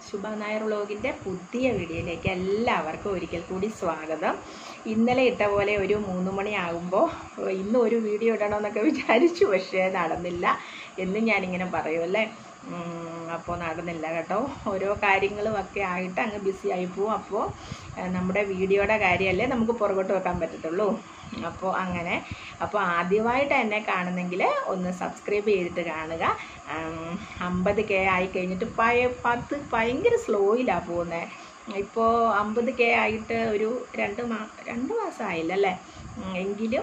ശുഭ നായർ വ്ലോഗിൻ്റെ പുതിയ വീഡിയോയിലേക്ക് എല്ലാവർക്കും ഒരിക്കൽ കൂടി സ്വാഗതം. ഇന്നലെ ഇട്ട പോലെ ഒരു 3 മണിയാകുമ്പോൾ ഇന്നും ഒരു വീഡിയോ ഇടണമെന്നൊക്കെ വിചാരിച്ചു, പക്ഷേ നടന്നില്ല. എന്നും ഞാനിങ്ങനെ പറയുമല്ലേ, അപ്പോൾ നടന്നില്ല കേട്ടോ. ഓരോ കാര്യങ്ങളും ഒക്കെ ആയിട്ട് അങ്ങ് ബിസി ആയി പോവും. അപ്പോൾ നമ്മുടെ വീഡിയോയുടെ കാര്യമല്ലേ നമുക്ക് പുറകോട്ട് വെക്കാൻ പറ്റത്തുള്ളൂ. അപ്പോൾ അങ്ങനെ. അപ്പോൾ ആദ്യമായിട്ട് എന്നെ കാണുന്നെങ്കിൽ ഒന്ന് സബ്സ്ക്രൈബ് ചെയ്തിട്ട് കാണുക. 50K ആയി കഴിഞ്ഞിട്ട് 10 ഭയങ്കര സ്ലോയിലാണ് പോകുന്നത്. ഇപ്പോൾ 50K ആയിട്ട് ഒരു 2 മാസമായില്ലല്ലേ, എങ്കിലും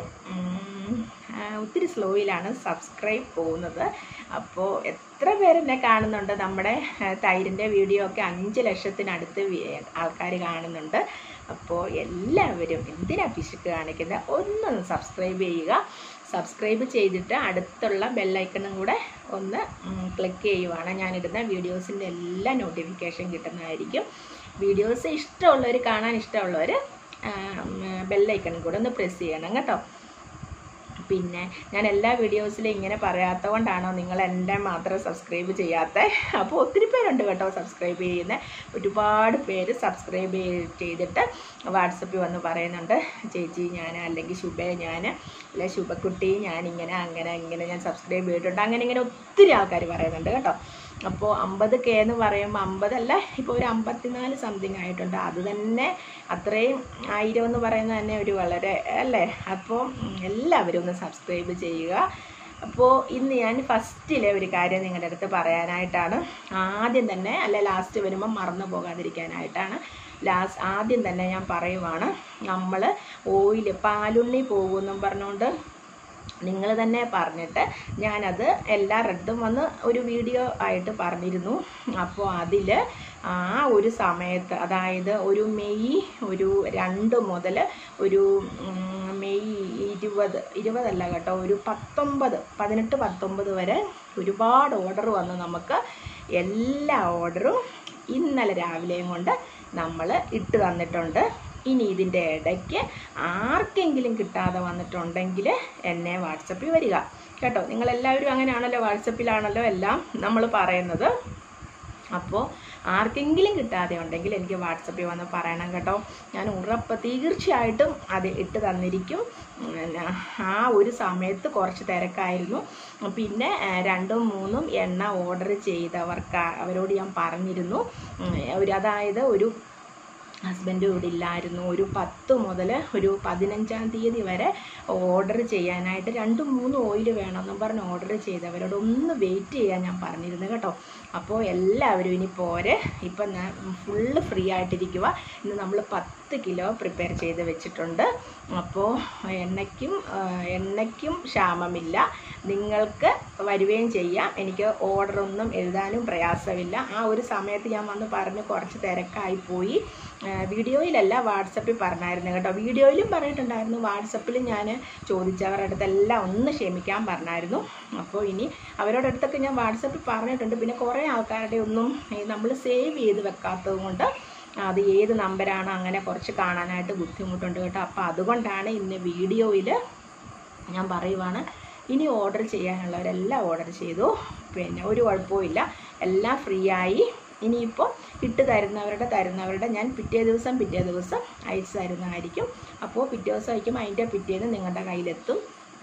ഒത്തിരി സ്ലോയിലാണ് സബ്സ്ക്രൈബ് പോകുന്നത്. അപ്പോൾ എത്ര പേരെന്നെ കാണുന്നുണ്ട്? നമ്മുടെ തൈരിൻ്റെ വീഡിയോ ഒക്കെ 5 ലക്ഷത്തിനടുത്ത് ആൾക്കാർ കാണുന്നുണ്ട്. അപ്പോൾ എല്ലാവരും എന്തിനാ പിശുക്ക് കാണിക്കുന്നത്, ഒന്ന് സബ്സ്ക്രൈബ് ചെയ്യുക. സബ്സ്ക്രൈബ് ചെയ്തിട്ട് അടുത്തുള്ള ബെല്ലൈക്കണും കൂടെ ഒന്ന് ക്ലിക്ക് ചെയ്യുവാണ്. ഞാനിടുന്ന വീഡിയോസിൻ്റെ എല്ലാ നോട്ടിഫിക്കേഷൻ കിട്ടുന്നതായിരിക്കും. വീഡിയോസ് ഇഷ്ടമുള്ളവർ, കാണാൻ ഇഷ്ടമുള്ളവർ ബെല്ലൈക്കണും കൂടെ ഒന്ന് പ്രസ് ചെയ്യണം കേട്ടോ. പിന്നെ ഞാൻ എല്ലാ വീഡിയോസിലും ഇങ്ങനെ പറയാത്തത് കൊണ്ടാണോ നിങ്ങൾ എൻ്റെ മാത്രം സബ്സ്ക്രൈബ് ചെയ്യാത്തത്? അപ്പോൾ ഒത്തിരി പേരുണ്ട് കേട്ടോ സബ്സ്ക്രൈബ് ചെയ്യുന്നത്. ഒരുപാട് പേര് സബ്സ്ക്രൈബ് ചെയ്തിട്ട് വാട്സപ്പിൽ വന്ന് പറയുന്നുണ്ട്, ചേച്ചി ഞാൻ, അല്ലെങ്കിൽ ശുഭ ഞാൻ, അല്ലെ ശുഭക്കുട്ടി ഞാനിങ്ങനെ അങ്ങനെ ഞാൻ സബ്സ്ക്രൈബ് ചെയ്തിട്ടുണ്ട്. അങ്ങനെ ഒത്തിരി ആൾക്കാർ പറയുന്നുണ്ട് കേട്ടോ. അപ്പോൾ 50K എന്ന് പറയുമ്പോൾ 50 അല്ല, ഇപ്പോൾ ഒരു 54 സംതിങ് ആയിട്ടുണ്ട്. അത് തന്നെ അത്രയും 1000 എന്ന് പറയുന്നത് തന്നെ ഒരു വളരെ അല്ലേ. അപ്പോൾ എല്ലാവരും ഒന്ന് സബ്സ്ക്രൈബ് ചെയ്യുക. അപ്പോൾ ഇന്ന് ഞാൻ ഫസ്റ്റിലെ ഒരു കാര്യം നിങ്ങളുടെ അടുത്ത് പറയാനായിട്ടാണ്. ആദ്യം തന്നെ, അല്ലെ ലാസ്റ്റ് വരുമ്പോൾ മറന്നു പോകാതിരിക്കാനായിട്ടാണ് ആദ്യം തന്നെ ഞാൻ പറയുവാണ്. നമ്മൾ ഓയിൽ പാലുണ്ണി പോകുമെന്നും പറഞ്ഞുകൊണ്ട് നിങ്ങൾ തന്നെ പറഞ്ഞിട്ട് ഞാനത് എല്ലാവരുടെയും വന്ന് ഒരു വീഡിയോ ആയിട്ട് പറഞ്ഞിരുന്നു. അപ്പോൾ അതിൽ ആ ഒരു സമയത്ത്, അതായത് ഒരു മെയ് 2 മുതൽ ഒരു മെയ് 20 അല്ല കേട്ടോ, ഒരു 18-19 വരെ ഒരുപാട് ഓർഡർ വന്ന് നമുക്ക് എല്ലാ ഓർഡറും ഇന്നലെ രാവിലെയും കൊണ്ട് നമ്മൾ ഇട്ട് തന്നിട്ടുണ്ട്. ഇനി ഇതിൻ്റെ ഇടയ്ക്ക് ആർക്കെങ്കിലും കിട്ടാതെ വന്നിട്ടുണ്ടെങ്കിൽ എന്നെ വാട്സപ്പിൽ വരിക കേട്ടോ. നിങ്ങളെല്ലാവരും അങ്ങനെയാണല്ലോ, വാട്സപ്പിലാണല്ലോ എല്ലാം നമ്മൾ പറയുന്നത്. അപ്പോൾ ആർക്കെങ്കിലും കിട്ടാതെ ഉണ്ടെങ്കിൽ എനിക്ക് വാട്സപ്പിൽ വന്ന് പറയണം കേട്ടോ. ഞാൻ തീർച്ചയായിട്ടും അത് ഇട്ട് തന്നിരിക്കും. ആ ഒരു സമയത്ത് കുറച്ച് തിരക്കായിരുന്നു. പിന്നെ 2-3 എണ്ണ ഓർഡർ ചെയ്തവർക്ക് അവരോട് ഞാൻ പറഞ്ഞിരുന്നു, അതായത് ഒരു ഹസ്ബൻഡ് ഇവിടെ ഇല്ലായിരുന്നു. ഒരു 10 മുതൽ ഒരു 15-ാം തീയതി വരെ ഓർഡർ ചെയ്യാനായിട്ട് 2-3 ഓയിൽ വേണമെന്നും പറഞ്ഞ് ഓർഡർ ചെയ്തവരോട് ഒന്ന് വെയിറ്റ് ചെയ്യാൻ ഞാൻ പറഞ്ഞിരുന്നു കേട്ടോ. അപ്പോൾ എല്ലാവരും ഇനി പോരെ, ഇപ്പം ഞാൻ ഫുള്ള് ഫ്രീ ആയിട്ടിരിക്കുക. ഇന്ന് നമ്മൾ 10 കിലോ പ്രിപ്പയർ ചെയ്ത് വെച്ചിട്ടുണ്ട്. അപ്പോൾ എണ്ണയ്ക്കും ക്ഷാമമില്ല, നിങ്ങൾക്ക് വരികയും ചെയ്യാം. എനിക്ക് ഓർഡറൊന്നും എഴുതാനും പ്രയാസമില്ല. ആ ഒരു സമയത്ത് ഞാൻ വന്ന് പറഞ്ഞ് കുറച്ച് തിരക്കായിപ്പോയി. വീഡിയോയിലല്ല, വാട്സപ്പിൽ പറഞ്ഞായിരുന്നു കേട്ടോ. വീഡിയോയിലും പറഞ്ഞിട്ടുണ്ടായിരുന്നു, വാട്സപ്പിലും ഞാൻ ചോദിച്ചവരുടെ അടുത്തെല്ലാം ഒന്ന് ക്ഷമിക്കാൻ പറഞ്ഞായിരുന്നു. അപ്പോൾ ഇനി അവരുടെ അടുത്തൊക്കെ ഞാൻ വാട്സപ്പിൽ പറഞ്ഞിട്ടുണ്ട്. പിന്നെ കുറേ ആൾക്കാരുടെ ഒന്നും നമ്മൾ സേവ് ചെയ്ത് വെക്കാത്തത് കൊണ്ട് അത് ഏത് നമ്പറാണ് അങ്ങനെ കുറച്ച് കാണാനായിട്ട് ബുദ്ധിമുട്ടുണ്ട് കേട്ടോ. അപ്പോൾ അതുകൊണ്ടാണ് ഇന്ന് വീഡിയോയിൽ ഞാൻ പറയുവാണ്, ഇനി ഓർഡർ ചെയ്യാനുള്ളവരെല്ലാം ഓർഡർ ചെയ്തു. പിന്നെ ഒരു കുഴപ്പമില്ല, എല്ലാം ഫ്രീ ആയി. ഇനിയിപ്പോൾ ഇട്ട് തരുന്നവരുടെ ഞാൻ പിറ്റേ ദിവസം അയച്ചു തരുന്നതായിരിക്കും. അപ്പോൾ പിറ്റേ ദിവസം അയക്കുമ്പോൾ അതിൻ്റെ പിറ്റേന്ന് നിങ്ങളുടെ കയ്യിലെത്തും.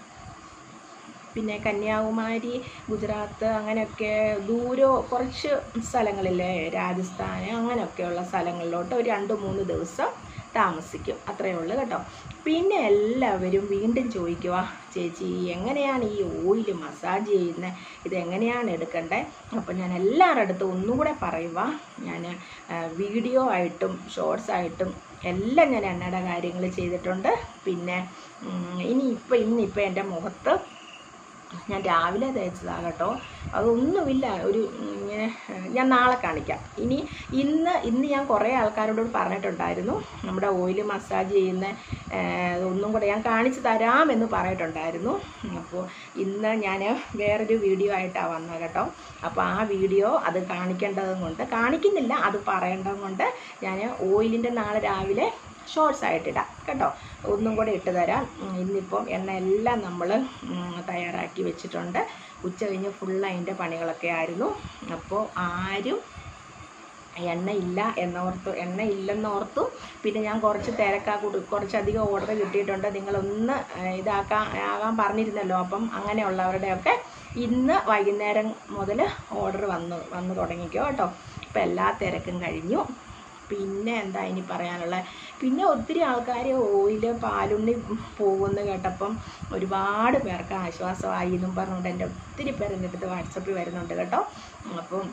പിന്നെ കന്യാകുമാരി, ഗുജറാത്ത്, അങ്ങനെയൊക്കെ കുറച്ച് സ്ഥലങ്ങളില്ലേ, രാജസ്ഥാൻ അങ്ങനെയൊക്കെയുള്ള സ്ഥലങ്ങളിലോട്ട് ഒരു 2-3 ദിവസം താമസിക്കും. അത്രയേ ഉള്ളൂ കേട്ടോ. പിന്നെ എല്ലാവരും വീണ്ടും ചോദിക്കുക, ചേച്ചി എങ്ങനെയാണ് ഈ ഓയിൽ മസാജ് ചെയ്യുന്നത്, ഇതെങ്ങനെയാണ് എടുക്കേണ്ടത്? അപ്പോൾ ഞാൻ എല്ലാവരുടെ അടുത്തും ഒന്നും കൂടെ പറയുക, ഞാൻ വീഡിയോ ആയിട്ടും ഷോർട്സ് ആയിട്ടും എല്ലാം ഞാൻ എണ്ണയുടെ കാര്യങ്ങൾ ചെയ്തിട്ടുണ്ട്. പിന്നെ ഇന്നിപ്പോൾ എൻ്റെ മുഖത്ത് ഞാൻ രാവിലെ തേച്ചതാണ് കേട്ടോ. അതൊന്നുമില്ല, ഇങ്ങനെ ഞാൻ നാളെ കാണിക്കാം. ഇന്ന് ഞാൻ കുറേ ആൾക്കാരോട് പറഞ്ഞിട്ടുണ്ടായിരുന്നു, നമ്മുടെ ഓയിൽ മസാജ് ചെയ്യുന്ന ഒന്നും കൂടെ ഞാൻ കാണിച്ചു തരാമെന്ന് പറഞ്ഞിട്ടുണ്ടായിരുന്നു. അപ്പോൾ ഇന്ന് ഞാൻ വേറൊരു വീഡിയോ ആയിട്ടാണ് വന്നത് കേട്ടോ. അപ്പോൾ ആ വീഡിയോ അത് കാണിക്കുന്നില്ല, അത് പറയേണ്ടത് കൊണ്ട് ഞാൻ ഓയിലിൻ്റെ നാളെ രാവിലെ ഷോർട്സ് ആയിട്ടിടാം കേട്ടോ. ഒന്നും കൂടെ ഇട്ട് തരാം. ഇന്നിപ്പം എണ്ണ എല്ലാം നമ്മൾ തയ്യാറാക്കി വെച്ചിട്ടുണ്ട്. ഉച്ച കഴിഞ്ഞ് ഫുള്ള് അതിൻ്റെ പണികളൊക്കെ ആയിരുന്നു. അപ്പോൾ ആരും എണ്ണ ഇല്ലെന്നോർത്തു. പിന്നെ ഞാൻ കുറച്ച് കുറച്ചധികം ഓർഡർ കിട്ടിയിട്ടുണ്ട്, നിങ്ങളൊന്ന് ആകാൻ പറഞ്ഞിരുന്നല്ലോ. അപ്പം അങ്ങനെയുള്ളവരുടെയൊക്കെ ഇന്ന് വൈകുന്നേരം മുതൽ ഓർഡർ വന്ന് തുടങ്ങിക്കോ കേട്ടോ. അപ്പം എല്ലാ തിരക്കും കഴിഞ്ഞു. പിന്നെ എന്താ ഇനി പറയാനുള്ളത്? പിന്നെ ഒത്തിരി ആൾക്കാർ ഓയിൽ പാലുണ്ണി പോകുമെന്ന് കേട്ടപ്പം ഒരുപാട് പേർക്ക് ആശ്വാസമായി എന്നും പറഞ്ഞുകൊണ്ട് എൻ്റെ ഒത്തിരി പേര് എൻ്റെ അടുത്ത് വാട്സപ്പിൽ വരുന്നുണ്ട് കേട്ടോ. അപ്പം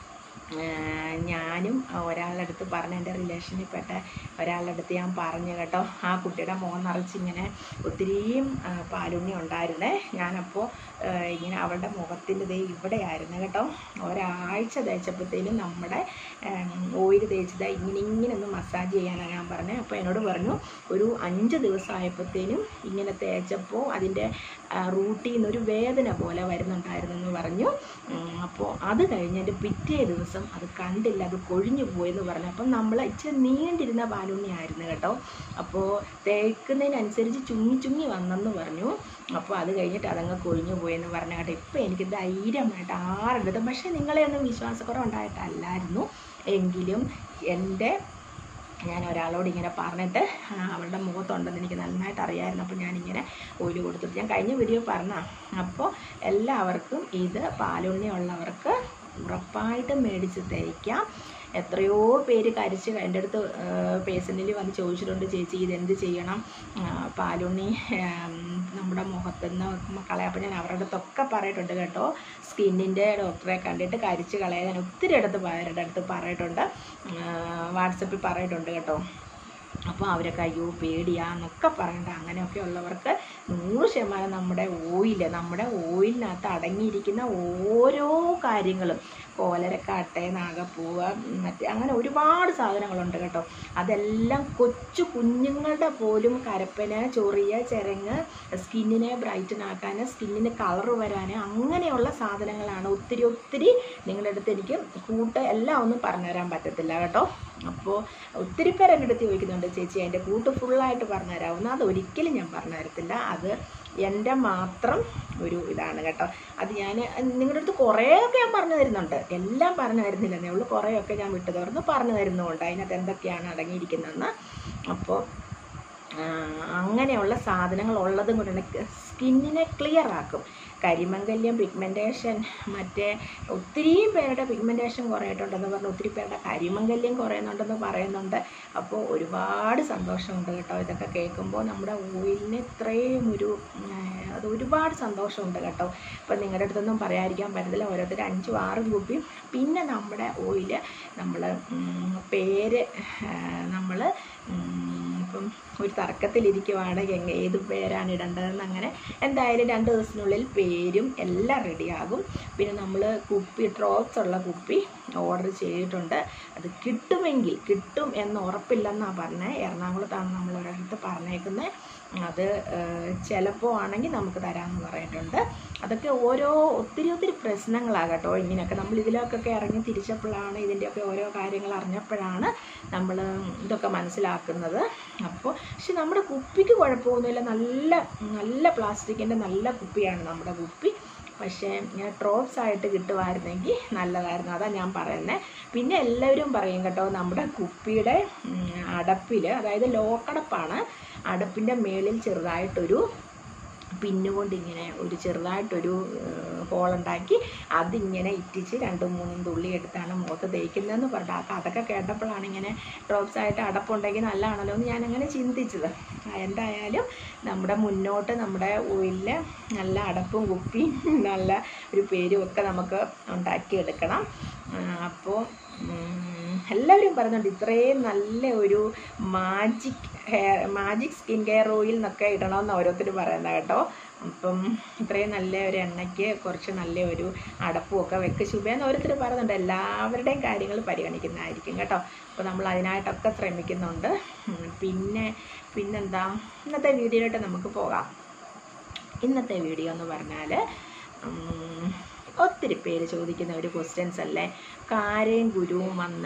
ഞാനും ഒരാളുടെ അടുത്ത് പറഞ്ഞ, എൻ്റെ റിലേഷനിൽപ്പെട്ട ഒരാളുടെ അടുത്ത് ഞാൻ പറഞ്ഞു കേട്ടോ. ആ കുട്ടിയുടെ മുഖം നിറച്ചിങ്ങനെ ഒത്തിരിയും പാലുണ്ണി ഉണ്ടായിരുന്നേ. ഞാനപ്പോൾ ഇങ്ങനെ അവളുടെ മുഖത്തിൻ്റെ ഇവിടെയായിരുന്നു കേട്ടോ. ഒരാഴ്ച തേച്ചപ്പോഴത്തേനും നമ്മുടെ ഓയിൽ തേച്ചത് ഇങ്ങനെ ഒന്ന് മസാജ് ചെയ്യാനാണ് ഞാൻ പറഞ്ഞത്. അപ്പോൾ എന്നോട് പറഞ്ഞു ഒരു 5 ദിവസമായപ്പോഴത്തേനും ഇങ്ങനെ തേച്ചപ്പോൾ അതിൻ്റെ റൂട്ടിൽ നിന്നൊരു വേദന പോലെ വരുന്നുണ്ടായിരുന്നു എന്ന് പറഞ്ഞു. അപ്പോൾ അത് കഴിഞ്ഞതിൻ്റെ പിറ്റേ ദിവസം അത് കണ്ടില്ല, അത് കൊഴിഞ്ഞു പോയെന്ന് പറഞ്ഞു. അപ്പം നമ്മൾ ഇച്ചിരി നീണ്ടിരുന്ന പാലുണ്ണി ആയിരുന്നു കേട്ടോ. അപ്പോൾ തേക്കുന്നതിനനുസരിച്ച് ചുങ്ങി വന്നെന്ന് പറഞ്ഞു. അപ്പോൾ അത് കഴിഞ്ഞിട്ട് അതങ്ങ് കൊഴിഞ്ഞു പോയെന്ന് പറഞ്ഞു കേട്ടോ. ഇപ്പം എനിക്ക് ധൈര്യമായിട്ട് ആരുള്ളത്, പക്ഷേ നിങ്ങളെയൊന്നും വിശ്വാസക്കുറവുണ്ടായിട്ടല്ലായിരുന്നു. എങ്കിലും ഞാൻ ഒരാളോട് ഇങ്ങനെ പറഞ്ഞിട്ട് അവളുടെ മുഖത്തുണ്ടെന്ന് എനിക്ക് നന്നായിട്ട് അറിയാമായിരുന്നു. അപ്പോൾ ഞാനിങ്ങനെ ഓയിൽ കൊടുത്തിട്ട് ഞാൻ കഴിഞ്ഞ വീഡിയോ പറഞ്ഞാൽ. അപ്പോൾ എല്ലാവർക്കും ഇത് പാലുണ്ണി ഉള്ളവർക്ക് ഉറപ്പായിട്ടും മേടിച്ച് തേക്കാം. എത്രയോ പേര് എൻ്റെ അടുത്ത് പേഴ്സണലി വന്ന് ചോദിച്ചിട്ടുണ്ട്, ചേച്ചി ഇതെന്ത് ചെയ്യണം, പാലുണ്ണി നമ്മുടെ മുഖത്തുനിന്ന് കളയപ്പോൾ ഞാൻ അവരുടെ അടുത്തൊക്കെ പറഞ്ഞിട്ടുണ്ട് കേട്ടോ. സ്കിന്നിൻ്റെ ഡോക്ടറെ കണ്ടിട്ട് കരിച്ച് കളയാൻ ഞാൻ ഒത്തിരി പേരുടെ അടുത്ത് പറഞ്ഞിട്ടുണ്ട്, വാട്സപ്പിൽ പറഞ്ഞിട്ടുണ്ട് കേട്ടോ. അപ്പോൾ അവരൊക്കെ അയ്യോ പേടിയാന്നൊക്കെ പറയണ്ട. അങ്ങനെയൊക്കെ ഉള്ളവർക്ക് 100% നമ്മുടെ ഓയിലിനകത്ത് അടങ്ങിയിരിക്കുന്ന ഓരോ കാര്യങ്ങളും, കോലരക്കാട്ടെ, നാഗപ്പൂവ്, അങ്ങനെ ഒരുപാട് സാധനങ്ങളുണ്ട് കേട്ടോ. അതെല്ലാം കൊച്ചു കുഞ്ഞുങ്ങളുടെ പോലും കരപ്പന്, ചൊറിയ, ചിരങ്ങ്, സ്കിന്നിനെ ബ്രൈറ്റനാക്കാൻ, സ്കിന്നിന് കളറ് വരാൻ, അങ്ങനെയുള്ള സാധനങ്ങളാണ്. ഒത്തിരി നിങ്ങളുടെ അടുത്ത് എനിക്ക് എല്ലാം ഒന്നും പറഞ്ഞുതരാൻ പറ്റത്തില്ല കേട്ടോ. അപ്പോൾ ഒത്തിരി പേര് എൻ്റെ അടുത്ത് ചോദിക്കുന്നുണ്ട്, ചേച്ചി അതിൻ്റെ ഫുള്ളായിട്ട് പറഞ്ഞു തരാവുന്ന. അതൊരിക്കലും ഞാൻ പറഞ്ഞു തരത്തില്ല, അത് എൻ്റെ മാത്രം ഒരു ഇതാണ് കേട്ടോ. അത് ഞാൻ നിങ്ങളുടെ അടുത്ത് കുറേയൊക്കെ ഞാൻ പറഞ്ഞു തരുന്നുണ്ട്, എല്ലാം പറഞ്ഞു തരുന്നില്ലെന്നേ ഉള്ളൂ. കുറേയൊക്കെ ഞാൻ വിട്ടു തുറന്ന് പറഞ്ഞു തരുന്നുണ്ട് അതിനകത്ത് എന്തൊക്കെയാണ് അടങ്ങിയിരിക്കുന്നതെന്ന്. അപ്പോൾ അങ്ങനെയുള്ള സാധനങ്ങൾ ഉള്ളതും കൊണ്ട് സ്കിന്നിനെ ക്ലിയർ ആക്കും. കരിമംഗല്യം, പിഗ്മെൻറ്റേഷൻ, മറ്റേ ഒത്തിരിയും പേരുടെ പിഗ്മെൻറ്റേഷൻ കുറയിട്ടുണ്ടെന്ന് പറഞ്ഞു, ഒത്തിരി പേരുടെ കരിമംഗല്യം കുറയുന്നുണ്ടെന്ന് പറയുന്നുണ്ട്. അപ്പോൾ ഒരുപാട് സന്തോഷമുണ്ട് കേട്ടോ ഇതൊക്കെ കേൾക്കുമ്പോൾ. നമ്മുടെ ഓയിലിന് ഇത്രയും അത് ഒരുപാട് സന്തോഷമുണ്ട് കേട്ടോ. അപ്പോൾ നിങ്ങളുടെ അടുത്തൊന്നും പറയാതിരിക്കാൻ പറ്റത്തില്ല. ഓരോരുത്തർ 5-6 കുപ്പി. പിന്നെ നമ്മുടെ ഓയിൽ ഇപ്പം ഒരു തർക്കത്തിലിരിക്കുവാണ് ഏത് പേരാണ് ഇടേണ്ടതെന്ന്. അങ്ങനെ എന്തായാലും 2 ദിവസത്തിനുള്ളിൽ പേരും എല്ലാം റെഡിയാകും. പിന്നെ നമ്മൾ ഡ്രോപ്സ് ഉള്ള കുപ്പി ഓർഡർ ചെയ്തിട്ടുണ്ട്. അത് കിട്ടും എന്ന് ഉറപ്പില്ലെന്നാണ് പറഞ്ഞത്. എറണാകുളത്താണ് നമ്മൾ ഒരിടത്ത് പറഞ്ഞേക്കുന്നത്. അത് ചിലപ്പോൾ ആണെങ്കിൽ നമുക്ക് തരാമെന്ന് പറഞ്ഞിട്ടുണ്ട്. അതൊക്കെ ഒത്തിരി പ്രശ്നങ്ങളാണ് കേട്ടോ. ഇങ്ങനെയൊക്കെ നമ്മൾ ഇതിലൊക്കെ ഇറങ്ങി തിരിച്ചപ്പോഴാണ് ഇതിൻ്റെയൊക്കെ ഓരോ കാര്യങ്ങൾ അറിഞ്ഞപ്പോഴാണ് നമ്മൾ ഇതൊക്കെ മനസ്സിലാക്കുന്നത്. പക്ഷെ നമ്മുടെ കുപ്പിക്ക് കുഴപ്പമൊന്നുമില്ല, നല്ല പ്ലാസ്റ്റിക്കിൻ്റെ നല്ല കുപ്പിയാണ് നമ്മുടെ കുപ്പി. പക്ഷേ ഇങ്ങനെ ഡ്രോപ്സ് ആയിട്ട് കിട്ടുമായിരുന്നെങ്കിൽ നല്ലതായിരുന്നു, അതാണ് ഞാൻ പറയുന്നത്. പിന്നെ എല്ലാവരും പറയും കേട്ടോ, നമ്മുടെ കുപ്പിയുടെ അടപ്പിൽ, അതായത് ലോക്കടപ്പാണ്, അടപ്പിൻ്റെ മേളിൽ ചെറുതായിട്ടൊരു പിന്നുകൊണ്ട് ഇങ്ങനെ ചെറുതായിട്ടൊരു ഹോളുണ്ടാക്കി അതിങ്ങനെ ഇറ്റിച്ച് 2-3 തുള്ളി എടുത്താണ് മുഖത്ത് തേക്കുന്നതെന്ന് പറഞ്ഞിട്ട് അതൊക്കെ കേട്ടപ്പോഴാണ് ഇങ്ങനെ ഡ്രോപ്സ് ആയിട്ട് അടപ്പുണ്ടെങ്കിൽ നല്ലതാണല്ലോ എന്ന് ഞാനങ്ങനെ ചിന്തിച്ചത്. എന്തായാലും നമ്മുടെ ഓയിലിൽ നല്ല അടപ്പും കുപ്പിയും നല്ല ഒരു പേരും ഒക്കെ നമുക്ക് ഉണ്ടാക്കിയെടുക്കണം. അപ്പോൾ എല്ലാവരും പറയുന്നുണ്ട് ഇത്രയും നല്ല ഒരു മാജിക് സ്കിൻ കെയർ ഓയിൽ എന്നൊക്കെ ഇടണമെന്ന് ഓരോരുത്തർ പറയുന്നത് കേട്ടോ. അപ്പം ഇത്രയും നല്ല ഒരു എണ്ണയ്ക്ക് കുറച്ച് നല്ല ഒരു അടപ്പും ഒക്കെ വെക്ക് ശുഭയെന്ന് ഓരോരുത്തർ പറയുന്നുണ്ട്. എല്ലാവരുടെയും കാര്യങ്ങൾ പരിഗണിക്കുന്നതായിരിക്കും കേട്ടോ. അപ്പോൾ നമ്മൾ അതിനായിട്ടൊക്കെ ശ്രമിക്കുന്നുണ്ട്. പിന്നെന്താ ഇന്നത്തെ വീഡിയോയിലോട്ട് നമുക്ക് പോകാം. ഇന്നത്തെ വീഡിയോ എന്ന് പറഞ്ഞാൽ ഒത്തിരി പേര് ചോദിക്കുന്ന ഒരു ക്വസ്റ്റ്യൻസ് അല്ലേ, കാരയും ഗുരുവും വന്ന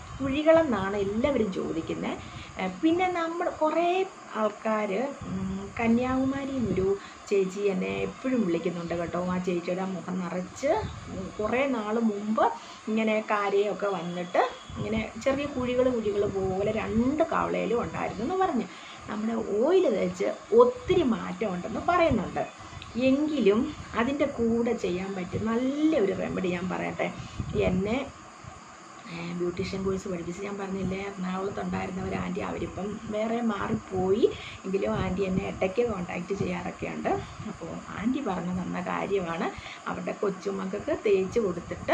കുഴികളെന്നാണ് എല്ലാവരും ചോദിക്കുന്നത്. പിന്നെ കുറേ ആൾക്കാർ കന്യാകുമാരിയിൽ നിന്നൊരു ചേച്ചി എന്നെ എപ്പോഴും വിളിക്കുന്നുണ്ട് കേട്ടോ. ആ ചേച്ചിയുടെ മുഖം നിറച്ച് കുറേ നാൾ മുമ്പ് ഇങ്ങനെ കാരയൊക്കെ വന്നിട്ട് ഇങ്ങനെ ചെറിയ കുഴികൾ പോലെ 2 കവളയിലും ഉണ്ടായിരുന്നു എന്ന് പറഞ്ഞ് നമ്മുടെ ഓയിൽ തേച്ച് ഒത്തിരി മാറ്റമുണ്ടെന്ന് പറയുന്നുണ്ട്. എങ്കിലും അതിൻ്റെ കൂടെ ചെയ്യാൻ പറ്റും നല്ലൊരു റെമഡി ഞാൻ പറയട്ടെ. എന്നെ ബ്യൂട്ടീഷ്യൻ കോഴ്സ് പഠിപ്പിച്ച് ഞാൻ പറഞ്ഞില്ലേ, എറണാകുളത്തുണ്ടായിരുന്ന ഒരു ആൻറ്റി, അവരിപ്പം വേറെ മാറിപ്പോയി. എങ്കിലും ആൻറ്റി എന്നെ ഇടയ്ക്ക് കോണ്ടാക്റ്റ് ചെയ്യാറൊക്കെ ഉണ്ട്. അപ്പോൾ ആൻറ്റി പറഞ്ഞു തന്ന കാര്യമാണ്. അവരുടെ കൊച്ചുമക്കൾക്ക് തേച്ച് കൊടുത്തിട്ട്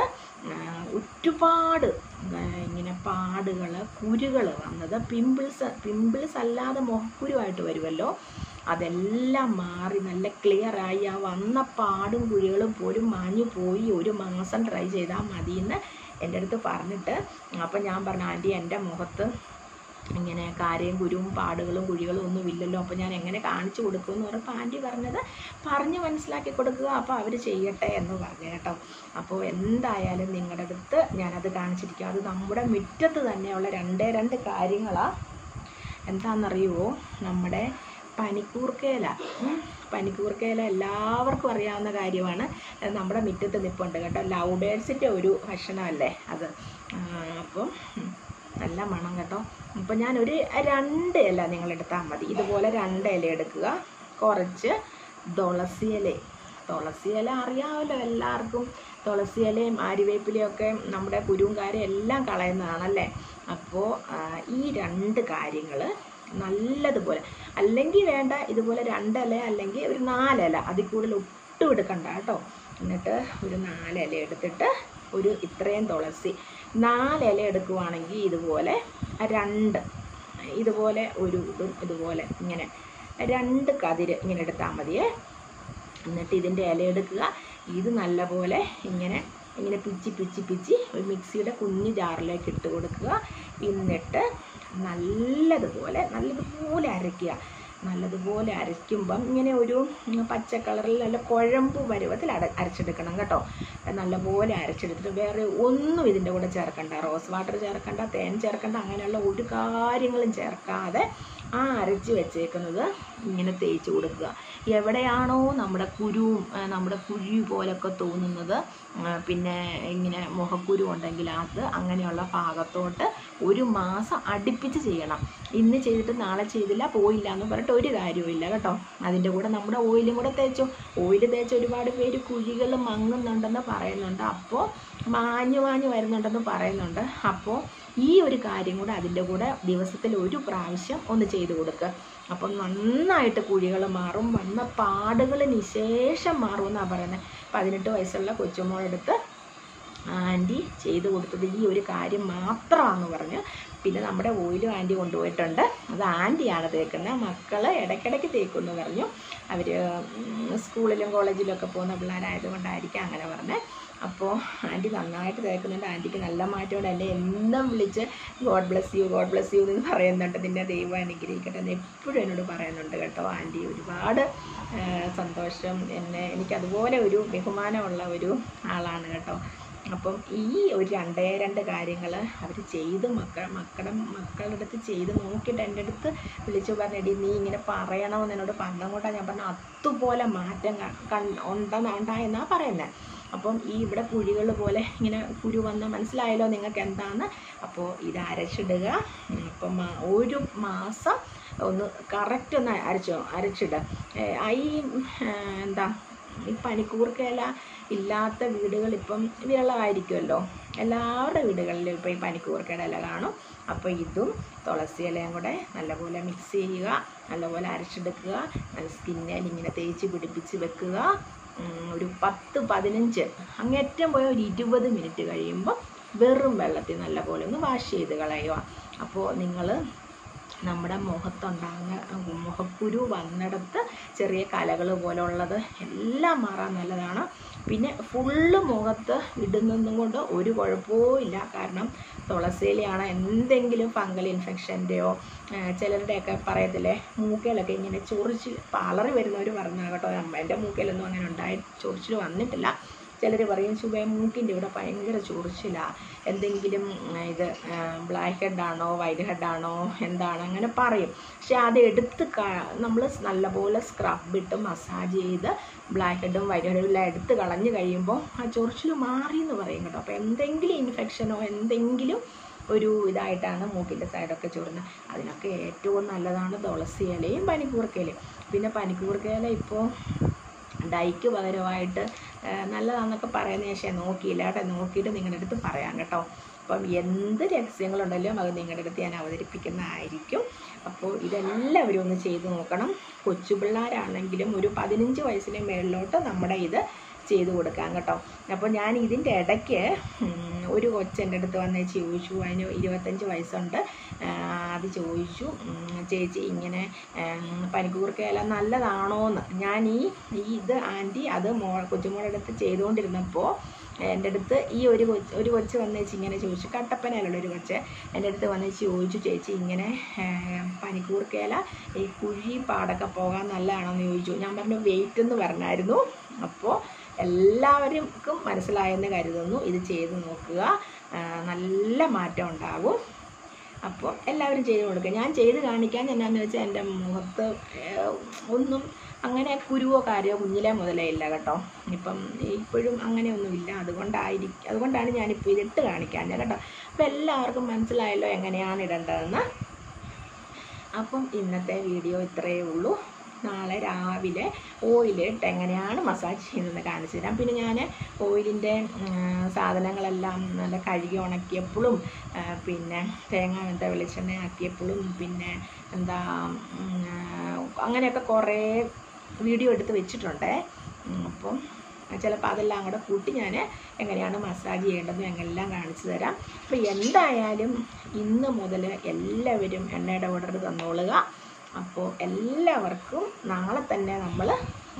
ഒരുപാട് ഇങ്ങനെ പാടുകൾ, കുരുകൾ വന്നത്, പിമ്പിൾസ് അല്ലാതെ മുഖക്കുരുവായിട്ട് വരുമല്ലോ, അതെല്ലാം മാറി നല്ല ക്ലിയറായി. ആ വന്ന പാടും കുഴികളും പോലും മാഞ്ഞു പോയി. 1 മാസം ട്രൈ ചെയ്താൽ മതിയെന്ന് എൻ്റെ അടുത്ത് പറഞ്ഞിട്ട്, അപ്പം ഞാൻ പറഞ്ഞു ആൻറ്റി എൻ്റെ മുഖത്ത് ഇങ്ങനെ കാരയും കുരുവും പാടുകളും കുഴികളും ഒന്നും ഇല്ലല്ലോ, അപ്പോൾ ഞാൻ എങ്ങനെ കാണിച്ചു കൊടുക്കുമെന്ന് പറഞ്ഞപ്പോൾ ആൻറ്റി പറഞ്ഞ് മനസ്സിലാക്കി കൊടുക്കുക, അപ്പോൾ അവർ ചെയ്യട്ടെ എന്ന് പറഞ്ഞു കേട്ടോ. അപ്പോൾ എന്തായാലും നിങ്ങളുടെ അടുത്ത് ഞാനത് കാണിച്ചിരിക്കും. അത് നമ്മുടെ മുറ്റത്ത് തന്നെയുള്ള 2 കാര്യങ്ങളാണ്. എന്താണെന്നറിയുമോ? നമ്മുടെ പനിക്കൂർക്കയില എല്ലാവർക്കും അറിയാവുന്ന കാര്യമാണ്. നമ്മുടെ മുറ്റത്ത് നിൽപ്പുണ്ട് കേട്ടോ. ലവ് ബേർഡ്സിൻ്റെ ഒരു ഭക്ഷണമല്ലേ അത്. അപ്പം നല്ല മണം കേട്ടോ. അപ്പം ഞാനൊരു 2 ഇല നിങ്ങളെടുത്താൽ മതി. ഇതുപോലെ 2 ഇല എടുക്കുക. കുറച്ച് തുളസി ഇല അറിയാമല്ലോ എല്ലാവർക്കും. തുളസി ഇലയും ആര്യവേപ്പിലയും ഒക്കെ നമ്മുടെ കുരുവും കാര്യം എല്ലാം കളയുന്നതാണല്ലേ. അപ്പോൾ ഈ 2 കാര്യങ്ങൾ നല്ലതുപോലെ, അല്ലെങ്കിൽ വേണ്ട ഇതുപോലെ 2 ഇല അല്ലെങ്കിൽ ഒരു 4 ഇല, അതിൽ കൂടുതൽ ഒട്ടും എടുക്കണ്ട കേട്ടോ. എന്നിട്ട് ഒരു 4 ഇല എടുത്തിട്ട് ഒരു ഇത്രയും തുളസി 4 ഇല എടുക്കുവാണെങ്കിൽ ഇതുപോലെ 2 ഇതുപോലെ ഒരു ഇതും ഇതുപോലെ ഇങ്ങനെ 2 കതിര് ഇങ്ങനെ എടുത്താൽ മതിയേ. എന്നിട്ട് ഇതിൻ്റെ ഇല എടുക്കുക. ഇത് നല്ലപോലെ ഇങ്ങനെ പിച്ചി ഒരു മിക്സിയുടെ കുഞ്ഞു ജാറിലേക്ക് ഇട്ട് കൊടുക്കുക. എന്നിട്ട് നല്ലതുപോലെ അരയ്ക്കുക. നല്ലതുപോലെ അരയ്ക്കുമ്പം ഇങ്ങനെ ഒരു പച്ച കളറിൽ നല്ല കുഴമ്പ് പരുവത്തിൽ അരച്ചെടുക്കണം കേട്ടോ. നല്ലപോലെ അരച്ചെടുത്തിട്ട് വേറെ ഒന്നും ഇതിൻ്റെ കൂടെ ചേർക്കണ്ട. റോസ് വാട്ടർ ചേർക്കണ്ട, തേൻ ചേർക്കണ്ട, അങ്ങനെയുള്ള ഒരു കാര്യങ്ങളും ചേർക്കാതെ ആ അരച്ച് വെച്ചേക്കുന്നത് ഇങ്ങനെ തേച്ച് കൊടുക്കുക. എവിടെയാണോ നമ്മുടെ കുഴി പോലൊക്കെ തോന്നുന്നത്, പിന്നെ ഇങ്ങനെ മുഖക്കുരു ഉണ്ടെങ്കിൽ അത് അങ്ങനെയുള്ള ഭാഗത്തോട്ട് 1 മാസം അടുപ്പിച്ച് ചെയ്യണം. ഇന്ന് ചെയ്തിട്ട് നാളെ ചെയ്തില്ല പോയില്ല എന്ന് പറഞ്ഞിട്ട് ഒരു കാര്യവും കേട്ടോ. അതിൻ്റെ കൂടെ നമ്മുടെ ഓയിലും കൂടെ തേച്ചോ. ഓയിൽ തേച്ച് ഒരുപാട് പേര് കുഴികൾ മങ്ങുന്നുണ്ടെന്ന് പറയുന്നുണ്ട്, അപ്പോൾ മാഞ്ഞു വരുന്നുണ്ടെന്ന് പറയുന്നുണ്ട്. അപ്പോൾ ഈ ഒരു കാര്യം കൂടെ അതിൻ്റെ കൂടെ ദിവസത്തിൽ 1 പ്രാവശ്യം ഒന്ന് ചെയ്ത് കൊടുക്കുക. അപ്പം നന്നായിട്ട് കുഴികൾ മാറും, വന്ന പാടുകൾ നിശേഷം മാറുമെന്നാണ് പറയുന്നത്. 18 വയസ്സുള്ള കൊച്ചുമോളെടുത്ത് ആൻറ്റി ചെയ്ത് കൊടുത്തത് ഈ ഒരു കാര്യം മാത്രമാണെന്ന് പറഞ്ഞ്. പിന്നെ നമ്മുടെ ഓയിലും ആൻറ്റി കൊണ്ടുപോയിട്ടുണ്ട്. അത് ആൻറ്റിയാണ് തേക്കുന്നത്. മക്കൾ ഇടയ്ക്കിടയ്ക്ക് തേക്കുമെന്ന് പറഞ്ഞു. അവർ സ്കൂളിലും കോളേജിലും ഒക്കെ പോകുന്ന പിള്ളേരായതുകൊണ്ടായിരിക്കും അങ്ങനെ പറഞ്ഞത്. അപ്പോൾ ആൻറ്റി നന്നായിട്ട് തേക്കുന്നുണ്ട്. ആൻറ്റിക്ക് നല്ല മാറ്റമുണ്ട്. എന്നെ എന്നും വിളിച്ച് ഗോഡ് ബ്ലെസ് യു എന്ന് പറയുന്നുണ്ട്. നിന്നെ ദൈവം അനുഗ്രഹിക്കട്ടെ എന്ന് എപ്പോഴും എന്നോട് പറയുന്നുണ്ട് കേട്ടോ. ആൻറ്റി ഒരുപാട് സന്തോഷം. എനിക്കതുപോലെ ഒരു ബഹുമാനമുള്ള ഒരു ആളാണ് കേട്ടോ. അപ്പം ഈ ഒരു 2 കാര്യങ്ങൾ അവർ ചെയ്ത് മക്കളുടെ അടുത്ത് ചെയ്ത് നോക്കിയിട്ട് എൻ്റെ അടുത്ത് വിളിച്ചു പറഞ്ഞെടി നീ ഇങ്ങനെ പറയണമെന്ന് എന്നോട് പറഞ്ഞുകൊണ്ടാണ് ഞാൻ പറഞ്ഞത്. അതുപോലെ മാറ്റം ഉണ്ടായെന്നാണ് പറയുന്നത്. അപ്പം ഇവിടെ കുഴികൾ പോലെ ഇങ്ങനെ കുരു വന്ന് മനസ്സിലായല്ലോ നിങ്ങൾക്ക് എന്താണെന്ന്. അപ്പോൾ ഇത് അരച്ചിടുക. അപ്പം 1 മാസം ഒന്ന് കറക്റ്റ് ഒന്ന് അരച്ചിടുക. ഈ പനിക്കൂർക്കയില ഇല്ലാത്ത വീടുകൾ ഇപ്പം വിരളമായിരിക്കുമല്ലോ. എല്ലാവരുടെ വീടുകളിലും ഇപ്പോൾ ഈ പനിക്കൂർക്കയുടെ ഇല കാണും. അപ്പോൾ ഇതും തുളസി ഇലയും കൂടെ നല്ലപോലെ മിക്സ് ചെയ്യുക, നല്ലപോലെ അരച്ചെടുക്കുക. സ്കിന്നിൽ ഇങ്ങനെ തേച്ച് പിടിപ്പിച്ച് വെക്കുക. ഒരു 10-15 അങ്ങേറ്റം പോയ ഒരു 20 മിനിറ്റ് കഴിയുമ്പോൾ വെറും വെള്ളത്തിൽ നല്ലപോലെ ഒന്ന് വാഷ് ചെയ്ത് കളയുക. അപ്പോൾ നിങ്ങൾ നമ്മുടെ മുഖത്തുണ്ടാകുന്ന മുഖക്കുരു വന്നിടത്ത് ചെറിയ കലകൾ പോലെ ഉള്ളത് എല്ലാം മാറാൻ നല്ലതാണ്. പിന്നെ ഫുള്ള് മുഖത്ത് ഇടുന്നതും കൊണ്ട് ഒരു കുഴപ്പവും ഇല്ല. കാരണം തുളസിയിലാണ് എന്തെങ്കിലും ഫംഗൽ ഇൻഫെക്ഷൻ്റെയോ ചിലരുടെയൊക്കെ പറയത്തില്ലേ മൂക്കയിലൊക്കെ ഇങ്ങനെ ചൊറിച്ചിൽ പളറി വരുന്നവർ പറഞ്ഞാൽ കേട്ടോ. എൻ്റെ മൂക്കയിലൊന്നും അങ്ങനെ ചൊറിച്ചിൽ വന്നിട്ടില്ല. ചിലർ പറയും ശുഭേ മൂക്കിൻ്റെ ഇവിടെ ഭയങ്കര ചൊറിച്ചിലാണ്, എന്തെങ്കിലും ഇത് ബ്ലാക്ക് ഹെഡാണോ വൈറ്റ് ഹെഡാണോ എന്താണ് അങ്ങനെ പറയും. പക്ഷെ അത് എടുത്ത് നമ്മൾ നല്ലപോലെ സ്ക്രബ് ഇട്ട് മസാജ് ചെയ്ത് ബ്ലാക്ക് ഹെഡും വൈറ്റ് ഹെഡും എല്ലാം എടുത്ത് കളഞ്ഞ് കഴിയുമ്പോൾ ആ ചൊറിച്ചിൽ മാറി എന്ന് പറയും കേട്ടോ. അപ്പോൾ എന്തെങ്കിലും ഇൻഫെക്ഷനോ എന്തെങ്കിലും ഒരു ഇതായിട്ടാണ് മൂക്കിൻ്റെ സൈഡൊക്കെ ചൊറിഞ്ഞത്, അതിനൊക്കെ ഏറ്റവും നല്ലതാണ് തുളസി ഇലയും പനിക്കൂർക്കയിലയും. പിന്നെ പനിക്കൂർക്കയില ഇപ്പോൾ ഡൈക്ക് പകരമായിട്ട് നല്ലതാണെന്നൊക്കെ പറയുന്നത് പക്ഷേ നോക്കിയില്ല കേട്ടോ, നോക്കിയിട്ട് നിങ്ങളുടെ അടുത്ത് പറയാം കേട്ടോ. അപ്പം എന്ത് രഹസ്യങ്ങളുണ്ടല്ലോ അത് നിങ്ങളുടെ അടുത്ത് ഞാൻ അവതരിപ്പിക്കുന്നതായിരിക്കും. അപ്പോൾ ഇതെല്ലാവരും ഒന്ന് ചെയ്ത് നോക്കണം. കൊച്ചു പിള്ളേരാണെങ്കിലും ഒരു 15 വയസ്സിന് മേളിലോട്ട് നമ്മുടെ ഇത് ചെയ്ത് കൊടുക്കാം കേട്ടോ. അപ്പോൾ ഞാൻ ഇതിൻ്റെ ഇടയ്ക്ക് ഒരു കൊച്ചെൻ്റെ അടുത്ത് വന്ന് ചോദിച്ചു, അതിന് 25 വയസ്സുണ്ട്. അത് ചോദിച്ചു, ചേച്ചി ഇങ്ങനെ പനിക്കൂർക്കയില നല്ലതാണോയെന്ന്. ഞാൻ ഇത് ആൻറ്റി അത് കൊച്ചുമോളുടെ അടുത്ത് ചെയ്തുകൊണ്ടിരുന്നപ്പോൾ എൻ്റെ അടുത്ത് ഈ ഒരു കൊച്ച് വന്നേച്ച് ഇങ്ങനെ ചോദിച്ചു, കട്ടപ്പനയിലുള്ള ഒരു കൊച്ച് എൻ്റെ അടുത്ത് വന്നേച്ച് ചോദിച്ചു, ചേച്ചി ഇങ്ങനെ പനിക്കൂർക്കയില ഈ കുഴി പാടൊക്കെ പോകാൻ നല്ലതാണോയെന്ന് ചോദിച്ചു. ഞാൻ പറഞ്ഞു വെയിറ്റ് എന്ന് പറഞ്ഞായിരുന്നു. അപ്പോൾ എല്ലാവർക്കും മനസ്സിലായെന്ന് കരുതുന്നു. ഇത് ചെയ്ത് നോക്കുക, നല്ല മാറ്റം ഉണ്ടാകും. അപ്പോൾ എല്ലാവരും ചെയ്ത് കൊടുക്കുക. ഞാൻ ചെയ്ത് കാണിക്കാൻ എന്നാന്ന് വെച്ചാൽ എൻ്റെ മുഖത്ത് ഒന്നും അങ്ങനെ കുരുവോ കാര്യമോ കുഞ്ഞിലേ മുതലേ ഇല്ല കേട്ടോ. ഇപ്പോഴും അങ്ങനെയൊന്നുമില്ല. അതുകൊണ്ടാണ് ഞാനിപ്പോൾ ഇതിട്ട് കാണിക്കാൻ കേട്ടോ. അപ്പോൾ എല്ലാവർക്കും മനസ്സിലായല്ലോ എങ്ങനെയാണ് ഇടേണ്ടതെന്ന്. അപ്പം ഇന്നത്തെ വീഡിയോ ഇത്രയേ ഉള്ളൂ. നാളെ രാവിലെ ഓയിലിട്ട് എങ്ങനെയാണ് മസാജ് ചെയ്യുന്നതെന്ന് കാണിച്ചു തരാം. പിന്നെ ഞാൻ ഓയിലിൻ്റെ സാധനങ്ങളെല്ലാം നല്ല കഴുകി ഉണക്കിയപ്പോഴും പിന്നെ തേങ്ങ വെളിച്ചെണ്ണ ആക്കിയപ്പോഴും പിന്നെ അങ്ങനെയൊക്കെ കുറേ വീഡിയോ എടുത്ത് വെച്ചിട്ടുണ്ട്. അപ്പം ചിലപ്പോൾ അതെല്ലാം കൂടെ കൂട്ടി ഞാൻ എങ്ങനെയാണ് മസാജ് ചെയ്യേണ്ടതെന്ന് എങ്ങനെല്ലാം കാണിച്ചു തരാം. അപ്പോൾ എന്തായാലും ഇന്ന് മുതൽ എല്ലാവരും എണ്ണയുടെ ഓർഡർ തന്നോളുക. അപ്പോൾ എല്ലാവർക്കും നാളെ തന്നെ നമ്മൾ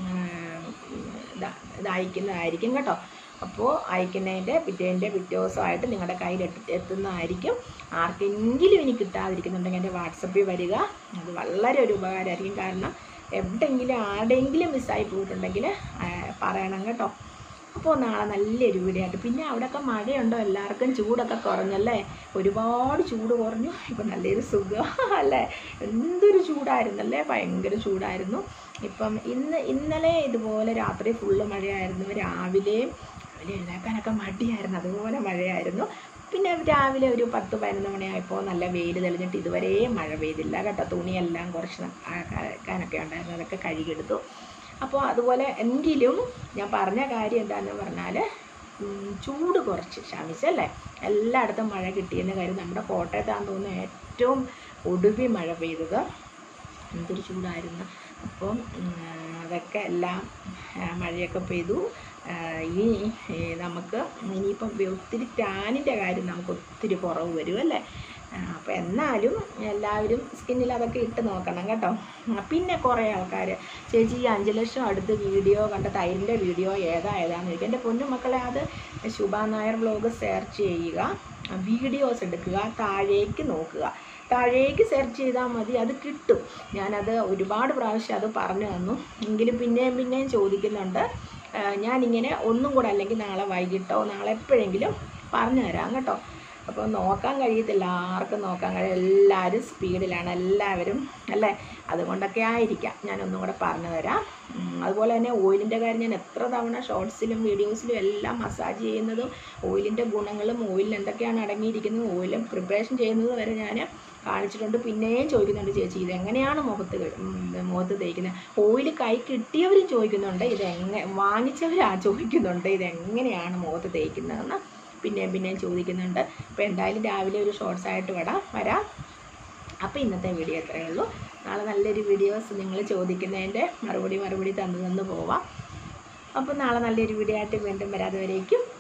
ഇത് അയക്കുന്നതായിരിക്കും കേട്ടോ. അപ്പോൾ അയക്കുന്നതിൻ്റെ പിറ്റേ ദിവസമായിട്ട് നിങ്ങളുടെ കയ്യിൽ എത്തുന്നതായിരിക്കും. ആർക്കെങ്കിലും ഇനി കിട്ടാതിരിക്കുന്നുണ്ടെങ്കിൽ എൻ്റെ വാട്സപ്പിൽ വരിക, അത് വളരെ ഒരു ഉപകാരമായിരിക്കും. കാരണം എവിടെയെങ്കിലും ആരുടെയെങ്കിലും മിസ്സായി പോയിട്ടുണ്ടെങ്കിൽ പറയണം കേട്ടോ. അപ്പോൾ നാളെ നല്ലൊരു വീഡിയോ ആയിട്ട്. പിന്നെ അവിടെയൊക്കെ മഴയുണ്ടോ? എല്ലാവർക്കും ചൂടൊക്കെ കുറഞ്ഞല്ലേ? ഒരുപാട് ചൂട് കുറഞ്ഞു. ഇപ്പം നല്ലൊരു സുഖം അല്ലേ? എന്തൊരു ചൂടായിരുന്നല്ലേ, ഭയങ്കര ചൂടായിരുന്നു. ഇപ്പം ഇന്നലെ ഇതുപോലെ രാത്രി ഫുള്ള് മഴയായിരുന്നു. രാവിലെ എഴുന്നേക്കാനൊക്കെ മടിയായിരുന്നു, അതുപോലെ മഴയായിരുന്നു. പിന്നെ രാവിലെ ഒരു 10-11 മണിയായപ്പോൾ നല്ല വെയിൽ തെളിഞ്ഞിട്ട് ഇതുവരെ മഴ പെയ്തില്ല കേട്ടോ. തുണിയെല്ലാം കുറച്ച് അലക്കാനൊക്കെ ഉണ്ടായിരുന്നു, അതൊക്കെ കഴുകിയെടുത്തു. അപ്പോൾ അതുപോലെ എങ്കിലും ഞാൻ പറഞ്ഞ കാര്യം എന്താണെന്ന് പറഞ്ഞാൽ ചൂട് കുറച്ച് ശമിച്ചല്ലേ. എല്ലായിടത്തും മഴ കിട്ടിയെന്ന കാര്യം നമ്മുടെ കോട്ടയത്താണെന്ന് തോന്നുന്നു ഏറ്റവും ഒടുവിൽ മഴ പെയ്തത്. എന്തൊരു ചൂടായിരുന്നു. അപ്പം അതൊക്കെ എല്ലാം മഴയൊക്കെ പെയ്തു. ഇനി നമുക്ക് ഇനിയിപ്പം ഒത്തിരി ടാനിൻ്റെ കാര്യം നമുക്ക് ഒത്തിരി കുറവ് വരും അല്ലേ. അപ്പോൾ എന്നാലും എല്ലാവരും സ്കിന്നിൽ അതൊക്കെ ഇട്ട് നോക്കണം കേട്ടോ. പിന്നെ കുറേ ആൾക്കാർ ചേച്ചി 5 ലക്ഷം അടുത്ത് വീഡിയോ കണ്ട തൈരിൻ്റെ വീഡിയോ ഏതാണെന്ന് ചോദിക്കുക. എൻ്റെ പൊന്നു മക്കളെ, അത് ശുഭ നായർ വ്ലോഗ് സെർച്ച് ചെയ്യുക, വീഡിയോസ് എടുക്കുക, താഴേക്ക് നോക്കുക, താഴേക്ക് സെർച്ച് ചെയ്താൽ മതി, അത് കിട്ടും. ഞാനത് ഒരുപാട് പ്രാവശ്യം അത് പറഞ്ഞു തന്നു, എങ്കിലും പിന്നെയും ചോദിക്കുന്നുണ്ട്. ഞാനിങ്ങനെ ഒന്നും കൂടെ അല്ലെങ്കിൽ നാളെ വൈകിട്ടോ നാളെ എപ്പോഴെങ്കിലും പറഞ്ഞു തരാം കേട്ടോ. അപ്പോൾ നോക്കാൻ കഴിയത്തില്ല, ആർക്കും നോക്കാൻ കഴിയും, എല്ലാവരും സ്പീഡിലാണ് എല്ലാവരും അല്ലേ. അതുകൊണ്ടൊക്കെ ആയിരിക്കാം ഞാനൊന്നും കൂടെ പറഞ്ഞു തരാം. അതുപോലെ തന്നെ ഓയിലിൻ്റെ കാര്യം ഞാൻ എത്ര തവണ ഷോർട്സിലും വീഡിയോസിലും എല്ലാം മസാജ് ചെയ്യുന്നതും ഓയിലിൻ്റെ ഗുണങ്ങളും ഓയിലിൽ എന്തൊക്കെയാണ് അടങ്ങിയിരിക്കുന്നത് ഓയിലും പ്രിപ്പറേഷൻ ചെയ്യുന്നത് വരെ ഞാൻ കാണിച്ചിട്ടുണ്ട്. പിന്നെയും ചോദിക്കുന്നുണ്ട് ചേച്ചി ഇതെങ്ങനെയാണ് മുഖത്ത് തേക്കുന്നത്. ഓയിൽ കൈ കിട്ടിയവരും ചോദിക്കുന്നുണ്ട്, വാങ്ങിച്ചവരാ ചോദിക്കുന്നുണ്ട് ഇതെങ്ങനെയാണ് മുഖത്ത് തേക്കുന്നതെന്ന് പിന്നെയും ചോദിക്കുന്നുണ്ട്. അപ്പോൾ എന്തായാലും രാവിലെ ഒരു ഷോർട്സായിട്ട് വരാം. അപ്പോൾ ഇന്നത്തെ വീഡിയോ എത്രയേ ഉള്ളൂ. നാളെ നല്ലൊരു വീഡിയോസ് നിങ്ങൾ ചോദിക്കുന്നതിൻ്റെ മറുപടി തന്നു പോവാം. അപ്പോൾ നാളെ നല്ലൊരു വീഡിയോ ആയിട്ട് വീണ്ടും വരാതെ വരേക്കും